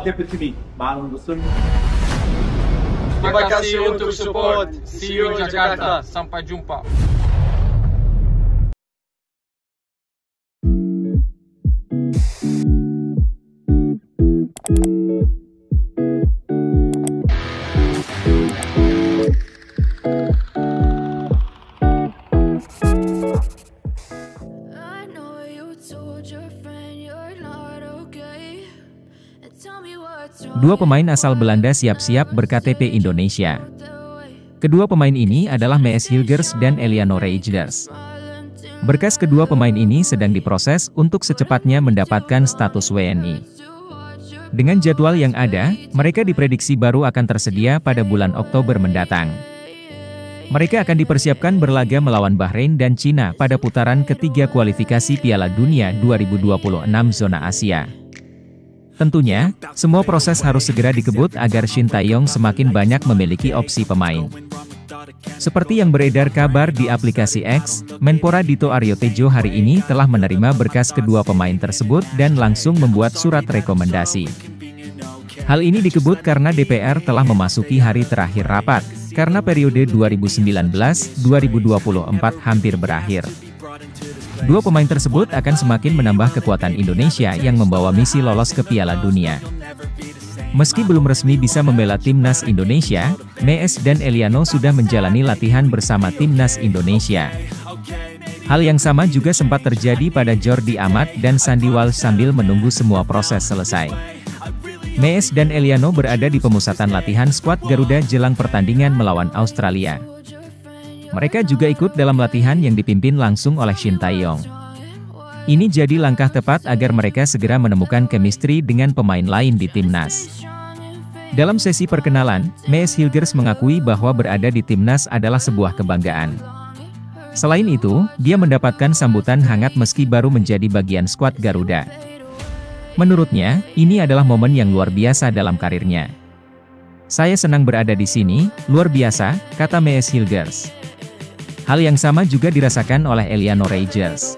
대표팀이 많은 것은 Terima kasih untuk support. See you in Jakarta. Sampai jumpa. Dua pemain asal Belanda siap-siap berKTP Indonesia. Kedua pemain ini adalah Mees Hilgers dan Eliano Reijers. Berkas kedua pemain ini sedang diproses untuk secepatnya mendapatkan status WNI. Dengan jadwal yang ada, mereka diprediksi baru akan tersedia pada bulan Oktober mendatang. Mereka akan dipersiapkan berlaga melawan Bahrain dan Cina pada putaran ketiga kualifikasi Piala Dunia 2026 zona Asia. Tentunya, semua proses harus segera dikebut agar Shin Tae-yong semakin banyak memiliki opsi pemain. Seperti yang beredar kabar di aplikasi X, Menpora Dito Aryo Tejo hari ini telah menerima berkas kedua pemain tersebut dan langsung membuat surat rekomendasi. Hal ini dikebut karena DPR telah memasuki hari terakhir rapat, karena periode 2019-2024 hampir berakhir. Dua pemain tersebut akan semakin menambah kekuatan Indonesia yang membawa misi lolos ke Piala Dunia. Meski belum resmi bisa membela timnas Indonesia, Mees dan Eliano sudah menjalani latihan bersama timnas Indonesia. Hal yang sama juga sempat terjadi pada Jordi Amat dan Sandy Walsh sambil menunggu semua proses selesai. Mees dan Eliano berada di pemusatan latihan skuad Garuda jelang pertandingan melawan Australia. Mereka juga ikut dalam latihan yang dipimpin langsung oleh Shin Tae-yong. Ini jadi langkah tepat agar mereka segera menemukan chemistry dengan pemain lain di timnas. Dalam sesi perkenalan, Mees Hilgers mengakui bahwa berada di timnas adalah sebuah kebanggaan. Selain itu, dia mendapatkan sambutan hangat meski baru menjadi bagian skuad Garuda. Menurutnya, ini adalah momen yang luar biasa dalam karirnya. "Saya senang berada di sini, luar biasa," kata Mees Hilgers. Hal yang sama juga dirasakan oleh Eliano Reijers.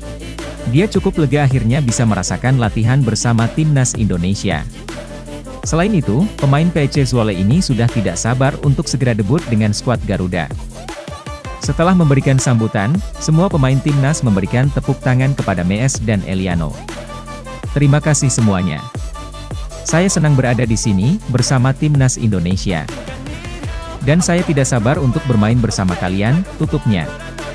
Dia cukup lega akhirnya bisa merasakan latihan bersama timnas Indonesia. Selain itu, pemain PC Zwolle ini sudah tidak sabar untuk segera debut dengan skuad Garuda. Setelah memberikan sambutan, semua pemain timnas memberikan tepuk tangan kepada Mees dan Eliano. "Terima kasih semuanya. Saya senang berada di sini, bersama timnas Indonesia. Dan saya tidak sabar untuk bermain bersama kalian," tutupnya.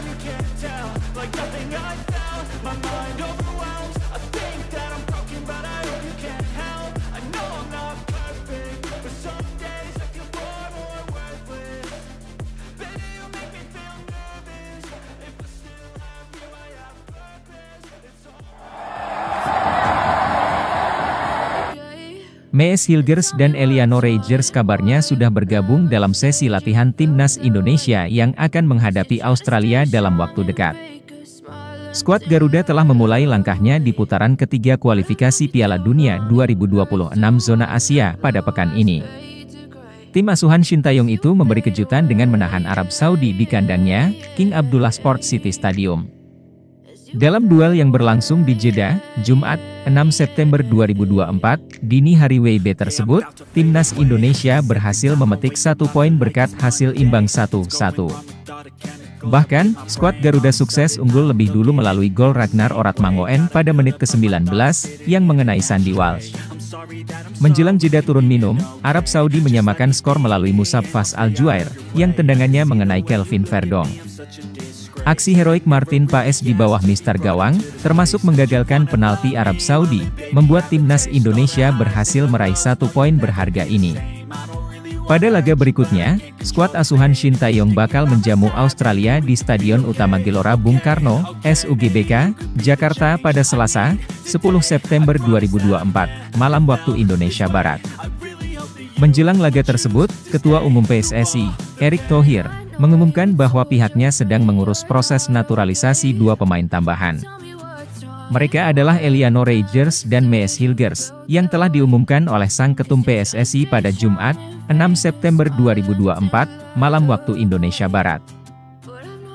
Mees Hilgers dan Eliano Reijers kabarnya sudah bergabung dalam sesi latihan timnas Indonesia yang akan menghadapi Australia dalam waktu dekat. Skuad Garuda telah memulai langkahnya di putaran ketiga kualifikasi Piala Dunia 2026 zona Asia pada pekan ini. Tim asuhan Shin Tae-yong itu memberi kejutan dengan menahan Arab Saudi di kandangnya, King Abdullah Sport City Stadium. Dalam duel yang berlangsung di Jeddah, Jumat, 6 September 2024, dini hari WIB tersebut, timnas Indonesia berhasil memetik 1 poin berkat hasil imbang 1-1. Bahkan, skuad Garuda sukses unggul lebih dulu melalui gol Ragnar Oratmangoen pada menit ke-19, yang mengenai Sandy Walsh. Menjelang jeda turun minum, Arab Saudi menyamakan skor melalui Musab Fas Al-Juair, yang tendangannya mengenai Kelvin Verdong. Aksi heroik Martin Paes di bawah mistar gawang, termasuk menggagalkan penalti Arab Saudi, membuat timnas Indonesia berhasil meraih 1 poin berharga ini. Pada laga berikutnya, skuad asuhan Shin Tae-yong bakal menjamu Australia di Stadion Utama Gelora Bung Karno, SUGBK, Jakarta pada Selasa, 10 September 2024, malam waktu Indonesia Barat. Menjelang laga tersebut, Ketua Umum PSSI, Erick Thohir, mengumumkan bahwa pihaknya sedang mengurus proses naturalisasi 2 pemain tambahan. Mereka adalah Eliano Reijers dan Mees Hilgers, yang telah diumumkan oleh Sang Ketum PSSI pada Jumat, 6 September 2024, malam waktu Indonesia Barat.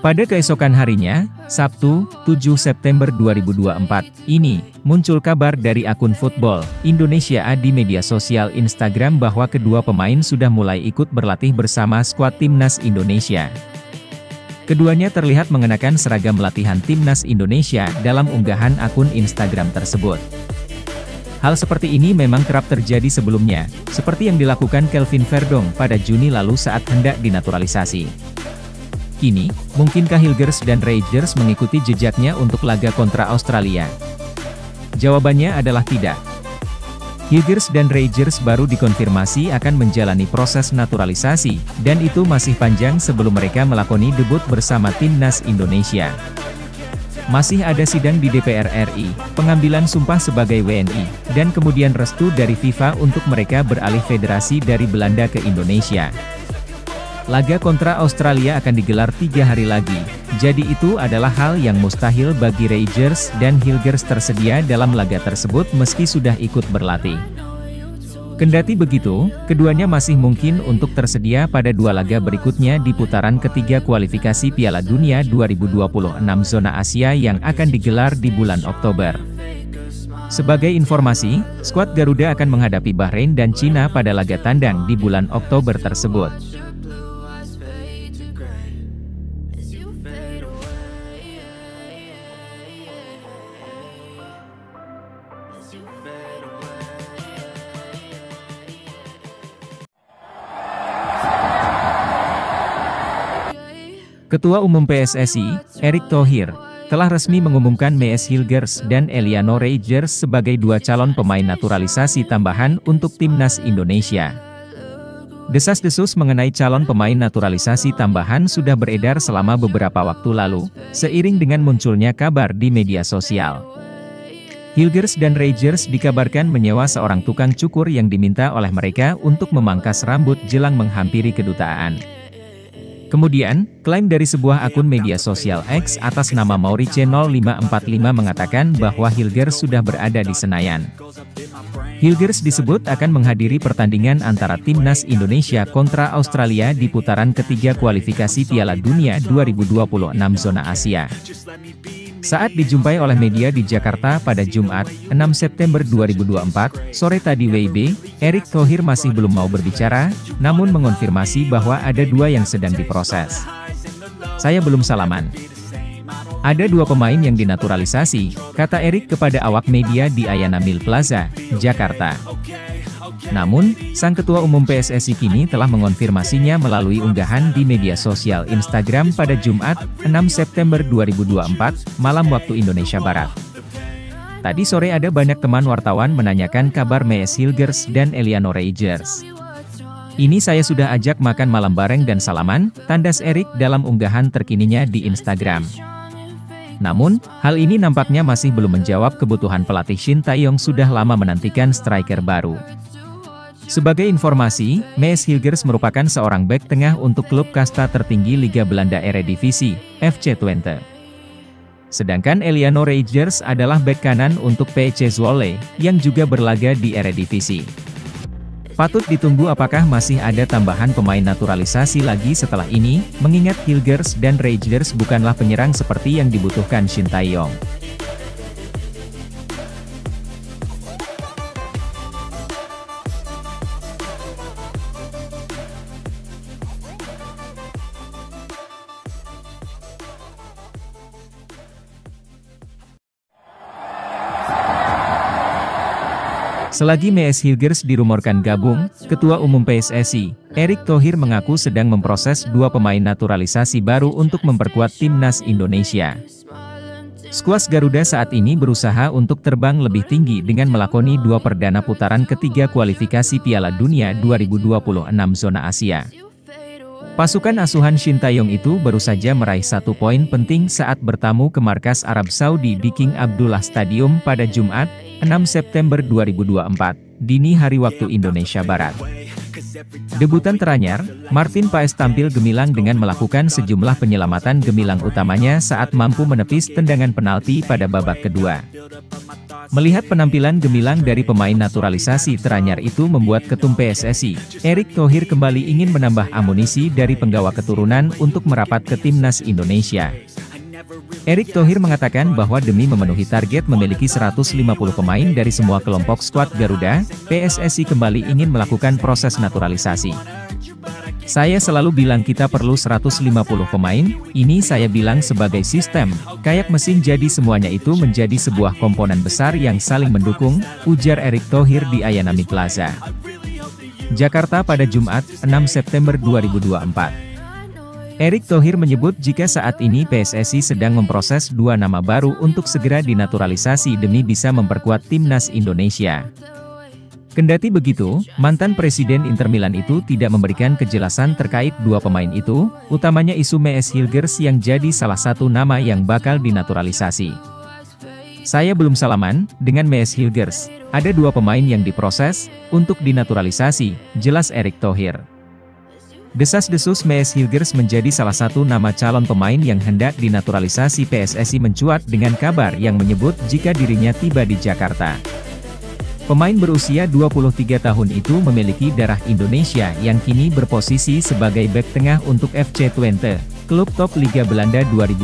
Pada keesokan harinya, Sabtu, 7 September 2024, ini, muncul kabar dari akun Football Indonesia di media sosial Instagram bahwa kedua pemain sudah mulai ikut berlatih bersama skuad Timnas Indonesia. Keduanya terlihat mengenakan seragam latihan Timnas Indonesia dalam unggahan akun Instagram tersebut. Hal seperti ini memang kerap terjadi sebelumnya, seperti yang dilakukan Kelvin Verdong pada Juni lalu saat hendak dinaturalisasi. Kini, mungkinkah Hilgers dan Rejers mengikuti jejaknya untuk laga kontra Australia? Jawabannya adalah tidak. Hilgers dan Rejers baru dikonfirmasi akan menjalani proses naturalisasi, dan itu masih panjang sebelum mereka melakoni debut bersama Timnas Indonesia. Masih ada sidang di DPR RI, pengambilan sumpah sebagai WNI, dan kemudian restu dari FIFA untuk mereka beralih federasi dari Belanda ke Indonesia. Laga kontra Australia akan digelar 3 hari lagi, jadi itu adalah hal yang mustahil bagi Rejers dan Hilgers tersedia dalam laga tersebut meski sudah ikut berlatih. Kendati begitu, keduanya masih mungkin untuk tersedia pada 2 laga berikutnya di putaran ketiga kualifikasi Piala Dunia 2026 zona Asia yang akan digelar di bulan Oktober. Sebagai informasi, skuad Garuda akan menghadapi Bahrain dan Cina pada laga tandang di bulan Oktober tersebut. Ketua Umum PSSI, Erick Thohir, telah resmi mengumumkan Mees Hilgers dan Eliano Rejers sebagai 2 calon pemain naturalisasi tambahan untuk Timnas Indonesia. Desas-desus mengenai calon pemain naturalisasi tambahan sudah beredar selama beberapa waktu lalu, seiring dengan munculnya kabar di media sosial. Hilgers dan Rejers dikabarkan menyewa seorang tukang cukur yang diminta oleh mereka untuk memangkas rambut jelang menghampiri kedutaan. Kemudian, klaim dari sebuah akun media sosial X atas nama Maurice0545 mengatakan bahwa Hilgers sudah berada di Senayan. Hilgers disebut akan menghadiri pertandingan antara Timnas Indonesia kontra Australia di putaran ketiga kualifikasi Piala Dunia 2026 zona Asia. Saat dijumpai oleh media di Jakarta pada Jumat, 6 September 2024, sore tadi WIB, Erick Thohir masih belum mau berbicara, namun mengonfirmasi bahwa ada 2 yang sedang diproses. Saya belum salaman. Ada 2 pemain yang dinaturalisasi, kata Erick kepada awak media di Ayana Mil Plaza, Jakarta. Namun, sang ketua umum PSSI kini telah mengonfirmasinya melalui unggahan di media sosial Instagram pada Jumat, 6 September 2024, malam waktu Indonesia Barat. Tadi sore ada banyak teman wartawan menanyakan kabar Mees Hilgers dan Eliano Rejers. Ini saya sudah ajak makan malam bareng dan salaman, tandas Erick dalam unggahan terkininya di Instagram. Namun, hal ini nampaknya masih belum menjawab kebutuhan pelatih Shin Tae-yong sudah lama menantikan striker baru. Sebagai informasi, Mees Hilgers merupakan seorang bek tengah untuk klub kasta tertinggi Liga Belanda Eredivisie, FC Twente. Sedangkan Eliano Rejers adalah bek kanan untuk PSV Zwolle, yang juga berlaga di Eredivisie. Patut ditunggu apakah masih ada tambahan pemain naturalisasi lagi setelah ini, mengingat Hilgers dan Rejers bukanlah penyerang seperti yang dibutuhkan Shin Tae-yong. Selagi Mees Hilgers dirumorkan gabung, Ketua Umum PSSI, Erick Thohir mengaku sedang memproses 2 pemain naturalisasi baru untuk memperkuat Timnas Indonesia. Skuad Garuda saat ini berusaha untuk terbang lebih tinggi dengan melakoni 2 perdana putaran ketiga kualifikasi Piala Dunia 2026 zona Asia. Pasukan asuhan Shin Tae-yong itu baru saja meraih 1 poin penting saat bertamu ke markas Arab Saudi di King Abdullah Stadium pada Jumat, 6 September 2024, dini hari waktu Indonesia Barat. Debutan teranyar, Martin Paes tampil gemilang dengan melakukan sejumlah penyelamatan gemilang utamanya saat mampu menepis tendangan penalti pada babak kedua. Melihat penampilan gemilang dari pemain naturalisasi teranyar itu membuat Ketum PSSI, Erick Thohir kembali ingin menambah amunisi dari penggawa keturunan untuk merapat ke Timnas Indonesia. Erick Thohir mengatakan bahwa demi memenuhi target memiliki 150 pemain dari semua kelompok skuad Garuda, PSSI kembali ingin melakukan proses naturalisasi. Saya selalu bilang kita perlu 150 pemain, ini saya bilang sebagai sistem, kayak mesin jadi semuanya itu menjadi sebuah komponen besar yang saling mendukung, ujar Erick Thohir di Ayanami Plaza, Jakarta pada Jumat, 6 September 2024. Erick Thohir menyebut jika saat ini PSSI sedang memproses 2 nama baru untuk segera dinaturalisasi demi bisa memperkuat Timnas Indonesia. Kendati begitu, mantan Presiden Inter Milan itu tidak memberikan kejelasan terkait 2 pemain itu, utamanya isu Mees Hilgers yang jadi salah satu nama yang bakal dinaturalisasi. Saya belum salaman dengan Mees Hilgers, ada 2 pemain yang diproses untuk dinaturalisasi, jelas Erick Thohir. Desas-desus Mees Hilgers menjadi salah satu nama calon pemain yang hendak dinaturalisasi PSSI mencuat dengan kabar yang menyebut jika dirinya tiba di Jakarta. Pemain berusia 23 tahun itu memiliki darah Indonesia yang kini berposisi sebagai bek tengah untuk FC Twente, klub top Liga Belanda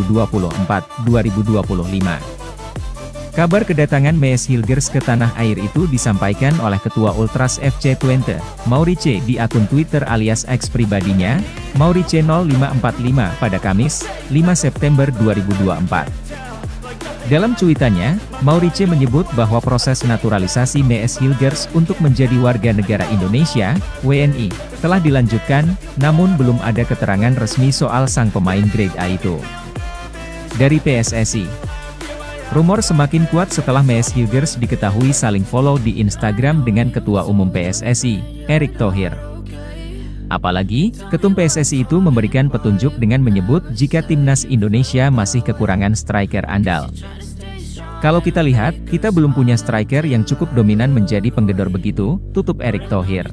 2024-2025. Kabar kedatangan Mees Hilgers ke tanah air itu disampaikan oleh Ketua Ultras FC Twente, Maurice di akun Twitter alias X pribadinya, Maurice0545 pada Kamis, 5 September 2024. Dalam cuitannya, Maurice menyebut bahwa proses naturalisasi Mees Hilgers untuk menjadi warga negara Indonesia, WNI, telah dilanjutkan, namun belum ada keterangan resmi soal sang pemain grade A itu. Dari PSSI, rumor semakin kuat setelah Mees Hilgers diketahui saling follow di Instagram dengan Ketua Umum PSSI, Erick Thohir. Apalagi, Ketum PSSI itu memberikan petunjuk dengan menyebut jika Timnas Indonesia masih kekurangan striker andal. Kalau kita lihat, kita belum punya striker yang cukup dominan menjadi penggedor begitu, tutup Erick Thohir.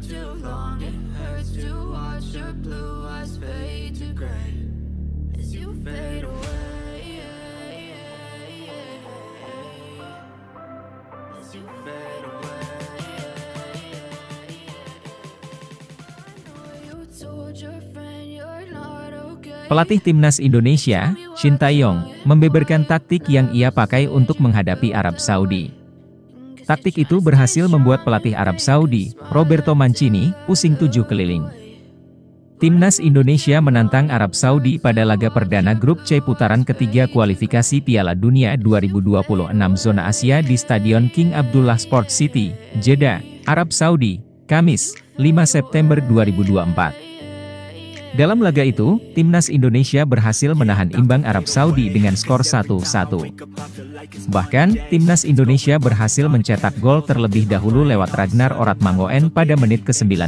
Pelatih Timnas Indonesia, Shin Tae-yong, membeberkan taktik yang ia pakai untuk menghadapi Arab Saudi. Taktik itu berhasil membuat pelatih Arab Saudi, Roberto Mancini, pusing 7 keliling. Timnas Indonesia menantang Arab Saudi pada laga perdana grup C putaran ketiga kualifikasi Piala Dunia 2026 zona Asia di Stadion King Abdullah Sports City, Jeddah, Arab Saudi, Kamis, 5 September 2024. Dalam laga itu, Timnas Indonesia berhasil menahan imbang Arab Saudi dengan skor 1-1. Bahkan, Timnas Indonesia berhasil mencetak gol terlebih dahulu lewat Ragnar Oratmangoen pada menit ke-19.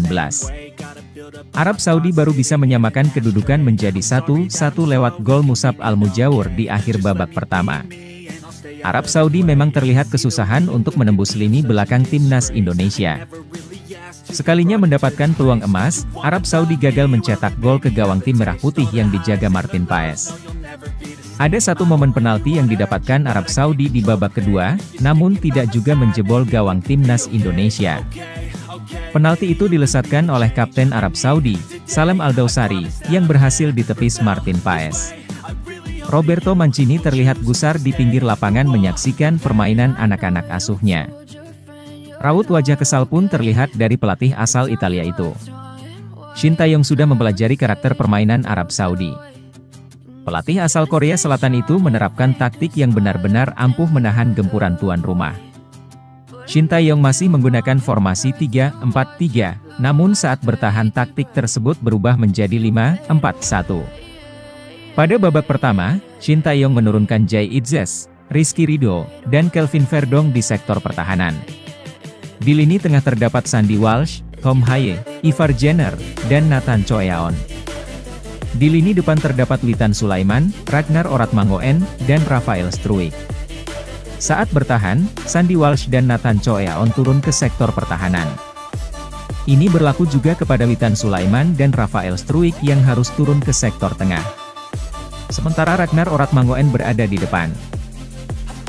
Arab Saudi baru bisa menyamakan kedudukan menjadi 1-1 lewat gol Musab Al-Mujawur di akhir babak pertama. Arab Saudi memang terlihat kesusahan untuk menembus lini belakang Timnas Indonesia. Sekalinya mendapatkan peluang emas, Arab Saudi gagal mencetak gol ke gawang tim Merah Putih yang dijaga Martin Paes. Ada satu momen penalti yang didapatkan Arab Saudi di babak kedua, namun tidak juga menjebol gawang Timnas Indonesia. Penalti itu dilesatkan oleh Kapten Arab Saudi, Salem Al-Dawsari, yang berhasil ditepis Martin Paes. Roberto Mancini terlihat gusar di pinggir lapangan menyaksikan permainan anak-anak asuhnya. Raut wajah kesal pun terlihat dari pelatih asal Italia itu. Shin Tae-yong sudah mempelajari karakter permainan Arab Saudi. Pelatih asal Korea Selatan itu menerapkan taktik yang benar-benar ampuh menahan gempuran tuan rumah. Shin Tae-yong masih menggunakan formasi 3-4-3, namun saat bertahan taktik tersebut berubah menjadi 5-4-1. Pada babak pertama, Shin Tae-yong menurunkan Jay Itzes, Rizky Ridho, dan Kelvin Verdong di sektor pertahanan. Di lini tengah terdapat Sandy Walsh, Tom Haye, Ivar Jenner, dan Nathan Choeaon. Di lini depan terdapat Witan Sulaiman, Ragnar Oratmangoen, dan Rafael Struijk. Saat bertahan, Sandy Walsh dan Nathan Choeaon turun ke sektor pertahanan. Ini berlaku juga kepada Witan Sulaiman dan Rafael Struijk yang harus turun ke sektor tengah. Sementara Ragnar Oratmangoen berada di depan.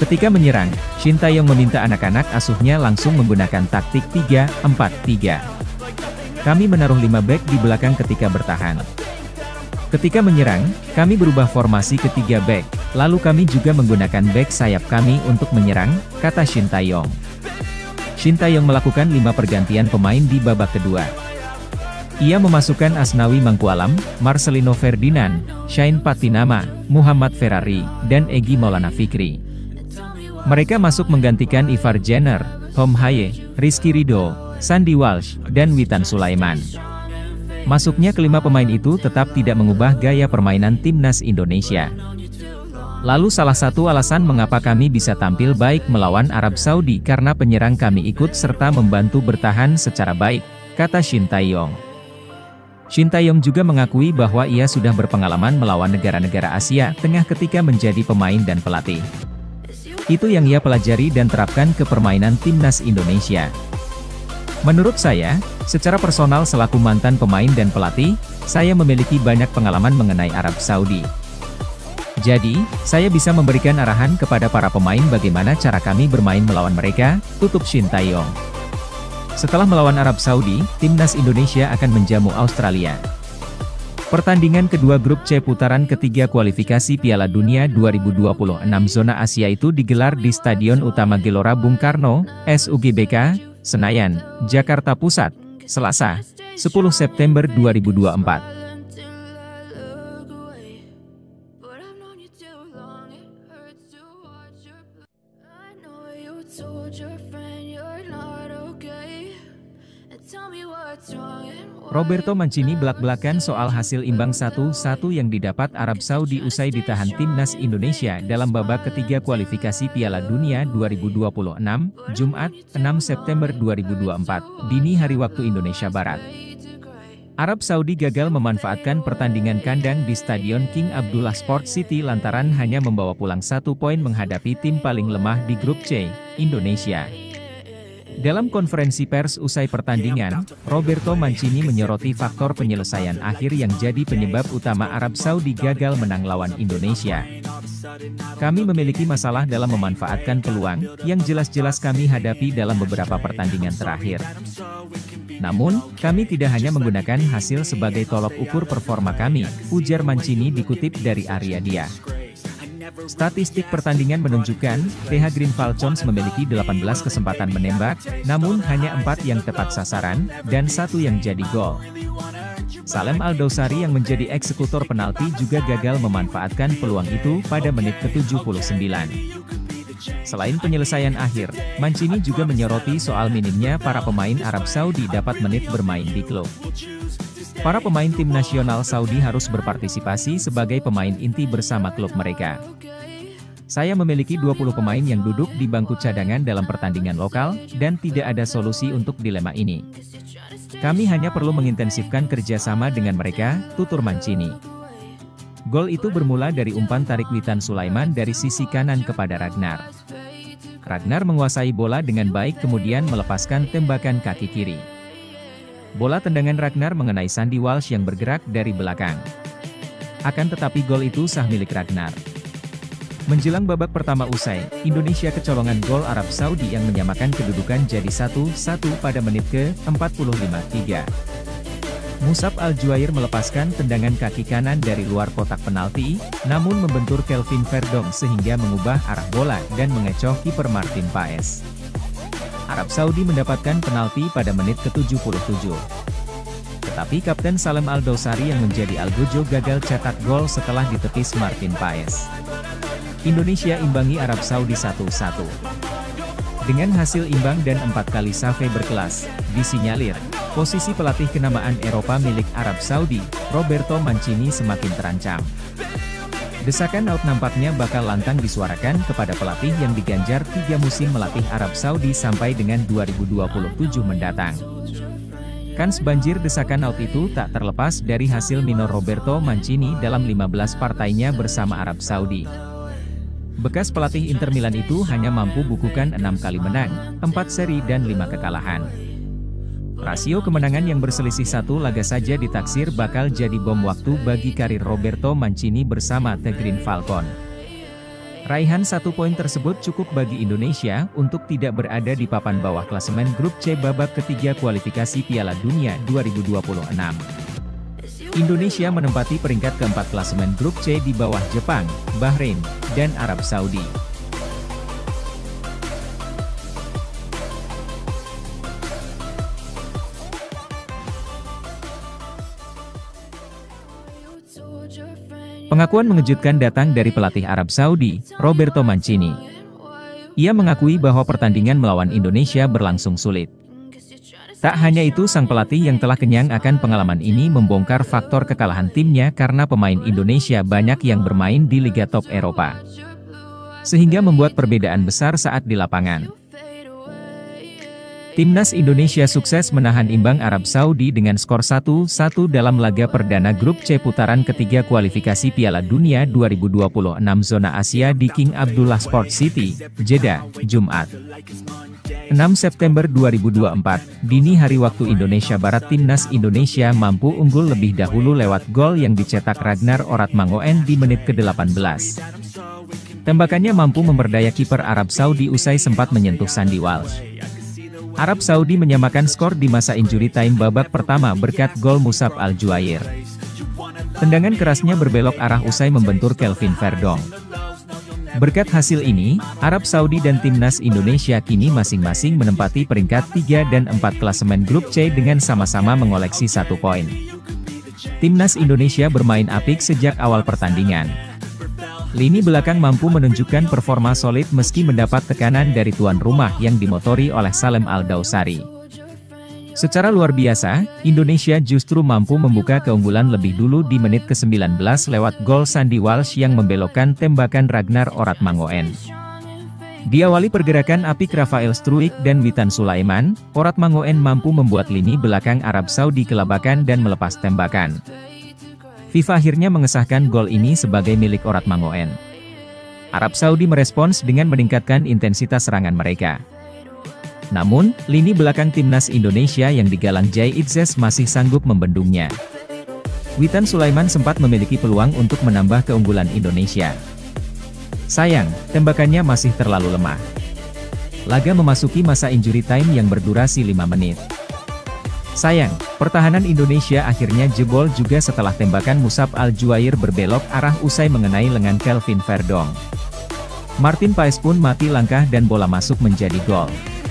Ketika menyerang, Shin Tae-yong meminta anak-anak asuhnya langsung menggunakan taktik 3-4-3. Kami menaruh 5 back di belakang ketika bertahan. Ketika menyerang, kami berubah formasi ke 3 back, lalu kami juga menggunakan back sayap kami untuk menyerang, kata Shin Tae-yong. Shin Tae-yong melakukan 5 pergantian pemain di babak kedua. Ia memasukkan Asnawi Mangkualam, Marcelino Ferdinand, Shain Patinama, Muhammad Ferrari, dan Egy Maulana Fikri. Mereka masuk menggantikan Ivar Jenner, Hom Haye, Rizky Ridho, Sandy Walsh, dan Witan Sulaiman. Masuknya kelima pemain itu tetap tidak mengubah gaya permainan timnas Indonesia. Lalu salah satu alasan mengapa kami bisa tampil baik melawan Arab Saudi karena penyerang kami ikut serta membantu bertahan secara baik, kata Shin Tae-yong. Shin Tae-yong juga mengakui bahwa ia sudah berpengalaman melawan negara-negara Asia Tengah ketika menjadi pemain dan pelatih. Itu yang ia pelajari dan terapkan ke permainan timnas Indonesia. Menurut saya, secara personal selaku mantan pemain dan pelatih, saya memiliki banyak pengalaman mengenai Arab Saudi. Jadi, saya bisa memberikan arahan kepada para pemain bagaimana cara kami bermain melawan mereka, tutup Shin Tae-yong. Setelah melawan Arab Saudi, timnas Indonesia akan menjamu Australia. Pertandingan kedua grup C putaran ketiga kualifikasi Piala Dunia 2026 zona Asia itu digelar di Stadion Utama Gelora Bung Karno, SUGBK, Senayan, Jakarta Pusat, Selasa, 10 September 2024. Roberto Mancini belak-belakan soal hasil imbang 1-1 yang didapat Arab Saudi usai ditahan timnas Indonesia dalam babak ketiga kualifikasi Piala Dunia 2026, Jumat, 6 September 2024, dini hari waktu Indonesia Barat. Arab Saudi gagal memanfaatkan pertandingan kandang di Stadion King Abdullah Sport City lantaran hanya membawa pulang 1 poin menghadapi tim paling lemah di grup C, Indonesia. Dalam konferensi pers usai pertandingan, Roberto Mancini menyoroti faktor penyelesaian akhir yang jadi penyebab utama Arab Saudi gagal menang lawan Indonesia. Kami memiliki masalah dalam memanfaatkan peluang, yang jelas-jelas kami hadapi dalam beberapa pertandingan terakhir. Namun, kami tidak hanya menggunakan hasil sebagai tolok ukur performa kami, ujar Mancini dikutip dari Aryadia. Statistik pertandingan menunjukkan, PH Green Falcons memiliki 18 kesempatan menembak, namun hanya 4 yang tepat sasaran, dan 1 yang jadi gol. Salem Al-Dosari yang menjadi eksekutor penalti juga gagal memanfaatkan peluang itu pada menit ke-79. Selain penyelesaian akhir, Mancini juga menyoroti soal minimnya para pemain Arab Saudi dapat menit bermain di klub. Para pemain tim nasional Saudi harus berpartisipasi sebagai pemain inti bersama klub mereka. Saya memiliki 20 pemain yang duduk di bangku cadangan dalam pertandingan lokal, dan tidak ada solusi untuk dilema ini. Kami hanya perlu mengintensifkan kerjasama dengan mereka, tutur Mancini. Gol itu bermula dari umpan tarik Witan Sulaiman dari sisi kanan kepada Ragnar. Ragnar menguasai bola dengan baik kemudian melepaskan tembakan kaki kiri. Bola tendangan Ragnar mengenai Sandy Walsh yang bergerak dari belakang. Akan tetapi gol itu sah milik Ragnar. Menjelang babak pertama usai, Indonesia kecolongan gol Arab Saudi yang menyamakan kedudukan jadi 1-1 pada menit ke-45. Musab Al-Juair melepaskan tendangan kaki kanan dari luar kotak penalti, namun membentur Kelvin Verdong sehingga mengubah arah bola dan mengecoh kiper Martin Paes. Arab Saudi mendapatkan penalti pada menit ke-77. Tetapi Kapten Salem Al-Dosari yang menjadi algojo gagal cetak gol setelah ditepis Martin Paes. Indonesia imbangi Arab Saudi 1-1. Dengan hasil imbang dan 4 kali save berkelas, disinyalir, posisi pelatih kenamaan Eropa milik Arab Saudi, Roberto Mancini semakin terancam. Desakan out nampaknya bakal lantang disuarakan kepada pelatih yang diganjar 3 musim melatih Arab Saudi sampai dengan 2027 mendatang. Kans banjir desakan out itu tak terlepas dari hasil minor Roberto Mancini dalam 15 partainya bersama Arab Saudi. Bekas pelatih Inter Milan itu hanya mampu bukukan 6 kali menang, 4 seri dan 5 kekalahan. Rasio kemenangan yang berselisih 1 laga saja ditaksir bakal jadi bom waktu bagi karir Roberto Mancini bersama The Green Falcon. Raihan 1 poin tersebut cukup bagi Indonesia untuk tidak berada di papan bawah klasemen grup C babak ketiga kualifikasi Piala Dunia 2026. Indonesia menempati peringkat keempat klasemen grup C di bawah Jepang, Bahrain, dan Arab Saudi. Pengakuan mengejutkan datang dari pelatih Arab Saudi, Roberto Mancini. Ia mengakui bahwa pertandingan melawan Indonesia berlangsung sulit. Tak hanya itu, sang pelatih yang telah kenyang akan pengalaman ini membongkar faktor kekalahan timnya karena pemain Indonesia banyak yang bermain di liga top Eropa. Sehingga membuat perbedaan besar saat di lapangan. Timnas Indonesia sukses menahan imbang Arab Saudi dengan skor 1-1 dalam laga perdana grup C putaran ketiga kualifikasi Piala Dunia 2026 zona Asia di King Abdullah Sports City, Jeddah, Jumat. 6 September 2024, dini hari waktu Indonesia Barat, Timnas Indonesia mampu unggul lebih dahulu lewat gol yang dicetak Ragnar Oratmangoen di menit ke-18. Tembakannya mampu memperdaya kiper Arab Saudi usai sempat menyentuh Sandy Walsh. Arab Saudi menyamakan skor di masa injury time babak pertama berkat gol Musab Al-Juair. Tendangan kerasnya berbelok arah usai membentur Kelvin Verdong. Berkat hasil ini, Arab Saudi dan Timnas Indonesia kini masing-masing menempati peringkat 3 dan 4 klasemen grup C dengan sama-sama mengoleksi 1 poin. Timnas Indonesia bermain apik sejak awal pertandingan. Lini belakang mampu menunjukkan performa solid meski mendapat tekanan dari tuan rumah yang dimotori oleh Salem Al-Dawsari. Secara luar biasa, Indonesia justru mampu membuka keunggulan lebih dulu di menit ke-19 lewat gol Sandy Walsh yang membelokkan tembakan Ragnar Oratmangoen. Diawali pergerakan apik Rafael Struijk dan Witan Sulaiman, Oratmangoen mampu membuat lini belakang Arab Saudi kelabakan dan melepas tembakan. FIFA akhirnya mengesahkan gol ini sebagai milik Oratmangoen. Arab Saudi merespons dengan meningkatkan intensitas serangan mereka. Namun, lini belakang Timnas Indonesia yang digalang Jai Itzes masih sanggup membendungnya. Witan Sulaiman sempat memiliki peluang untuk menambah keunggulan Indonesia. Sayang, tembakannya masih terlalu lemah. Laga memasuki masa injury time yang berdurasi 5 menit. Sayang, pertahanan Indonesia akhirnya jebol juga setelah tembakan Musab Al-Juair berbelok arah usai mengenai lengan Kelvin Verdong. Martin Paes pun mati langkah dan bola masuk menjadi gol.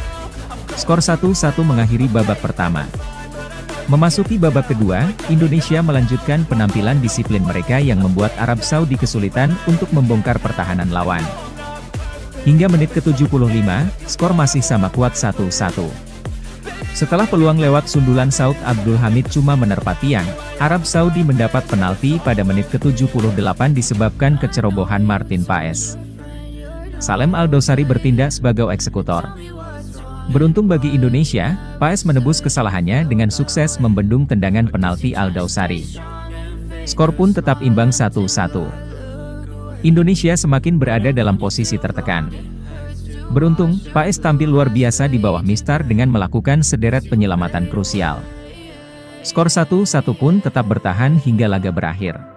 Skor 1-1 mengakhiri babak pertama. Memasuki babak kedua, Indonesia melanjutkan penampilan disiplin mereka yang membuat Arab Saudi kesulitan untuk membongkar pertahanan lawan. Hingga menit ke-75, skor masih sama kuat 1-1. Setelah peluang lewat sundulan Saud Abdul Hamid cuma menerpa tiang, Arab Saudi mendapat penalti pada menit ke-78 disebabkan kecerobohan Martin Paes. Salem Al-Dawsari bertindak sebagai eksekutor. Beruntung bagi Indonesia, Paes menebus kesalahannya dengan sukses membendung tendangan penalti Al-Dawsari. Skor pun tetap imbang 1-1. Indonesia semakin berada dalam posisi tertekan. Beruntung, Paes tampil luar biasa di bawah mistar dengan melakukan sederet penyelamatan krusial. Skor 1-1 pun tetap bertahan hingga laga berakhir.